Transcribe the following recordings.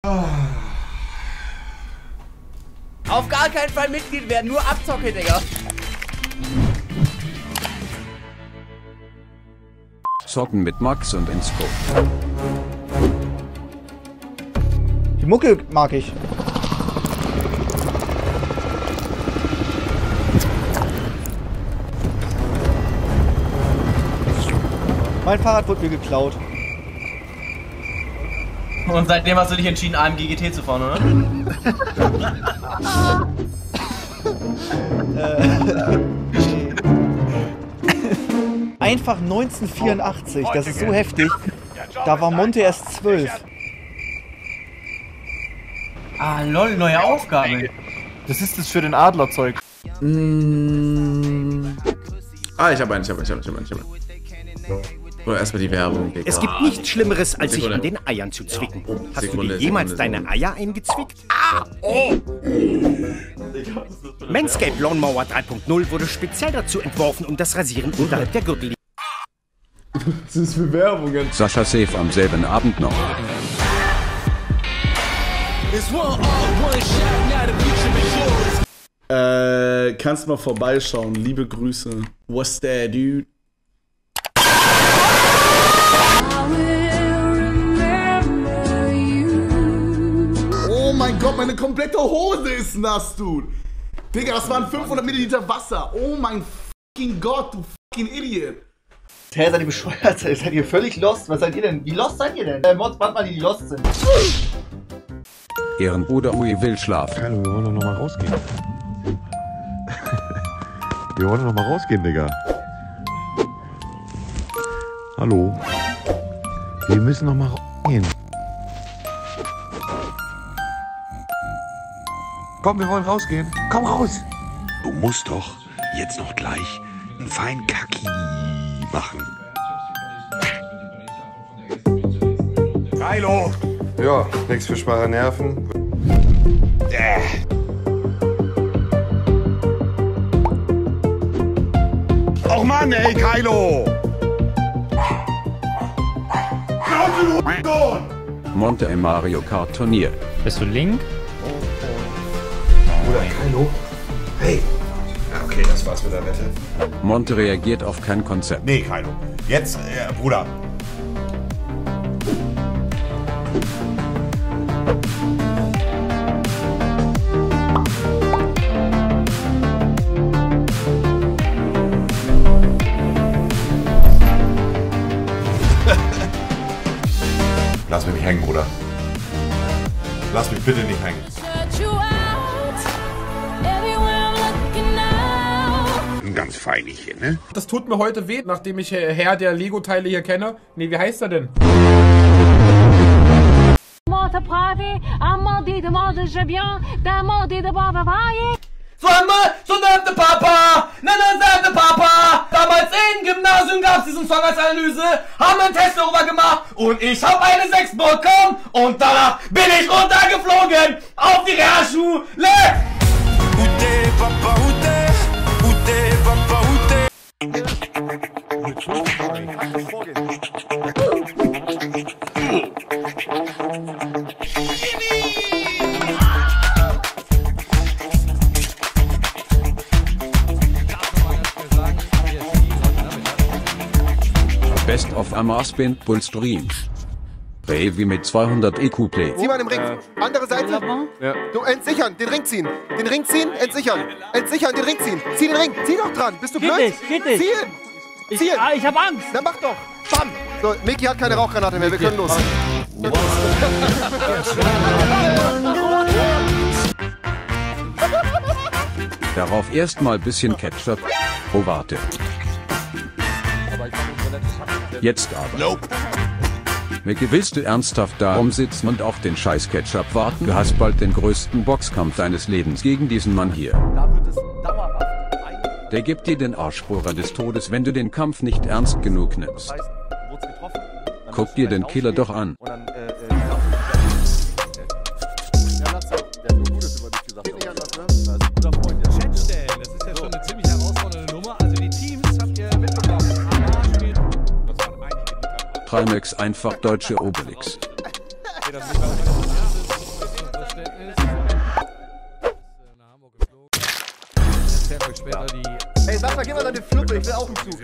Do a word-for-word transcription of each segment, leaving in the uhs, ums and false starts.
Auf gar keinen Fall Mitglied werden, nur Abzocke, Digga. Zocken mit Max und Insco. Die Mucke mag ich. Mein Fahrrad wurde mir geklaut. Und seitdem hast du dich entschieden, A M G G T zu fahren, oder? äh, Einfach neunzehnhundertvierundachtzig, das ist so heftig. Da war Monte erst zwölf. Ah, lol, neue Aufgabe. Das ist das für den Adlerzeug. Mmh. Ah, ich hab einen, ich hab einen, ich hab einen, ich hab einen. Ich hab einen. Oder erstmal die Werbung. Digga. Es gibt nichts Schlimmeres, als sich an den Eiern zu zwicken. Hast Sekunde, du dir jemals Sekunde, deine Eier eingezwickt? Ah, oh. Manscaped Lawnmower drei Punkt null wurde speziell dazu entworfen, um das Rasieren unterhalb der Gürtel. Was ist für Werbungen? Sascha safe am selben Abend noch. Äh, kannst mal vorbeischauen. Liebe Grüße. What's that, dude? Oh mein Gott, meine komplette Hose ist nass, dude. Digga, das waren fünfhundert Milliliter Wasser. Oh mein fucking Gott, du fucking Idiot. Hä, seid ihr bescheuert? Seid ihr völlig lost? Was seid ihr denn? Wie lost seid ihr denn? Äh, Mods, warte mal, die, die lost sind. Ehrenbruder Ui will schlafen. Hallo, wir wollen doch noch mal rausgehen. Wir wollen doch noch mal rausgehen, Digga. Hallo. Wir müssen noch mal rausgehen. Komm, wir wollen rausgehen. Komm raus. Du musst doch jetzt noch gleich einen feinen Kaki machen. Kylo! Ja, nix für schwache Nerven. Äh. Och Mann, ey, Kylo! Monte im Mario Kart Turnier. Bist du Link? Bruder, Kylo? Hey! Okay, das war's mit der Wette. Monte reagiert auf kein Konzept. Nee, Kylo. Jetzt, äh, Bruder. Lass mich nicht hängen, Bruder. Lass mich bitte nicht hängen. Ein ganz feinigchen, ne? Das tut mir heute weh, nachdem ich Herr der Lego-Teile hier kenne. Nee, wie heißt er denn? So einmal, so nannte Papa, na na nannte Papa. Damals im Gymnasium gab's diesen Song als Analyse, haben einen Test darüber gemacht und ich hab eine sechs bekommen und danach bin ich runtergeflogen auf die Realschule. Ute, Papa, Ute, Ute, Papa, Ute. Best of Amars Band Bull Streams. Baby mit zweihundert E Q Play. Zieh mal den Ring. Äh. Andere Seite. Ja. Du entsichern, den Ring ziehen. Den Ring ziehen, entsichern. Entsichern, den Ring ziehen. Zieh den Ring. Zieh doch dran. Bist du geht blöd? Nicht, geht nicht. Ziehen. Ich, Ziehen. ah, ich hab Angst. Dann mach doch. Bam. So, Micky hat keine Rauchgranate mehr. Wir können los. Darauf erstmal bisschen Ketchup. Oh, warte. Jetzt aber. Nope. Micky, willst du ernsthaft da rumsitzen und auf den scheiß Ketchup warten? Du hast bald den größten Boxkampf deines Lebens gegen diesen Mann hier. Der gibt dir den Arschbohrer des Todes, wenn du den Kampf nicht ernst genug nimmst. Guck dir den Killer doch an. Trimax einfach deutsche Obelix. mal, gib mal deine Fluppe, ich will auch einen Zug.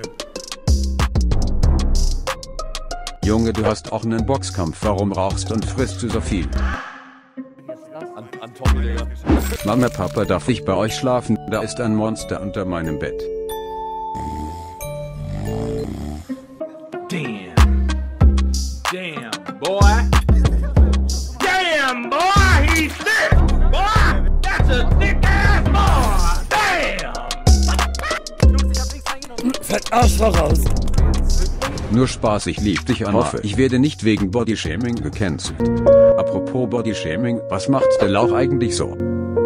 Junge, du hast auch einen Boxkampf. Warum rauchst und frisst du so viel? An, an Tommy, Digga. Mama, Papa, darf ich bei euch schlafen? Da ist ein Monster unter meinem Bett. Damn. Damn, boy. Damn, boy, he's thick. Boy, that's a thick ass boy. Damn. Fett Arsch voraus. Nur Spaß, ich lieb dich, an. Hoffe, ich werde nicht wegen Bodyshaming gecancelt. Apropos Bodyshaming, was macht der Lauch eigentlich so?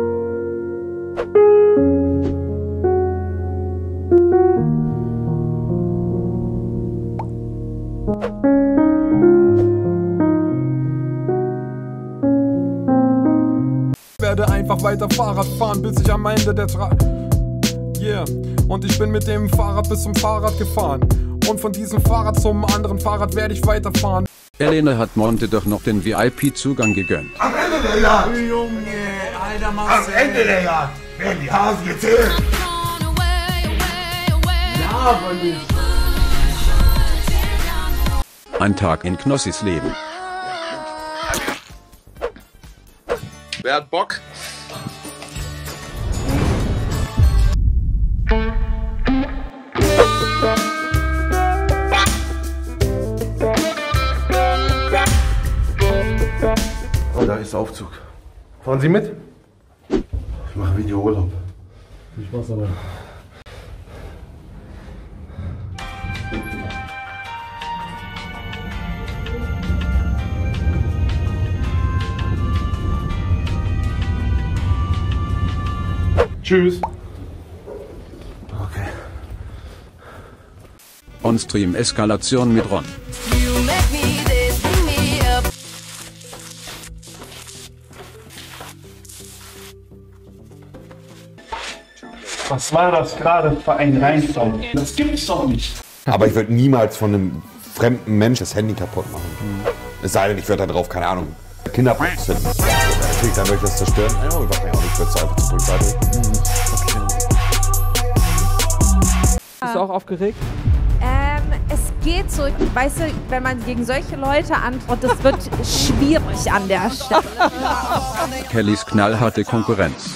Ich werde einfach weiter Fahrrad fahren, bis ich am Ende der Tra... Yeah. Und ich bin mit dem Fahrrad bis zum Fahrrad gefahren. Und von diesem Fahrrad zum anderen Fahrrad werde ich weiterfahren. Elena hat Monte doch noch den V I P-Zugang gegönnt. Am Ende der Jagd! Junge, Alter, Marcel. Am Ende der Jagd werden die Hasen gezählt. Ja, aber nicht. Ein Tag in Knossis Leben. Wer hat Bock? Da ist der Aufzug. Fahren Sie mit? Ich mache Videourlaub. Viel Spaß dabei. Tschüss. Okay. On-Stream-Eskalation mit Ron. Was war das gerade für ein Reinfall? Das gibt's doch nicht. Aber ich würde niemals von einem fremden Mensch das Handy kaputt machen. Mhm. Es sei denn, ich würde da drauf, keine Ahnung, Kinderpornos finden. Natürlich, dann würde ich das zerstören. Ja, ich mach mich auch nicht, ich würde es einfach zur Polizei bringen. Mhm. Okay. Bist du auch aufgeregt? Ähm, es geht so, weißt du, wenn man gegen solche Leute antwortet, das wird schwierig an der Stelle. Kellys knallharte Konkurrenz.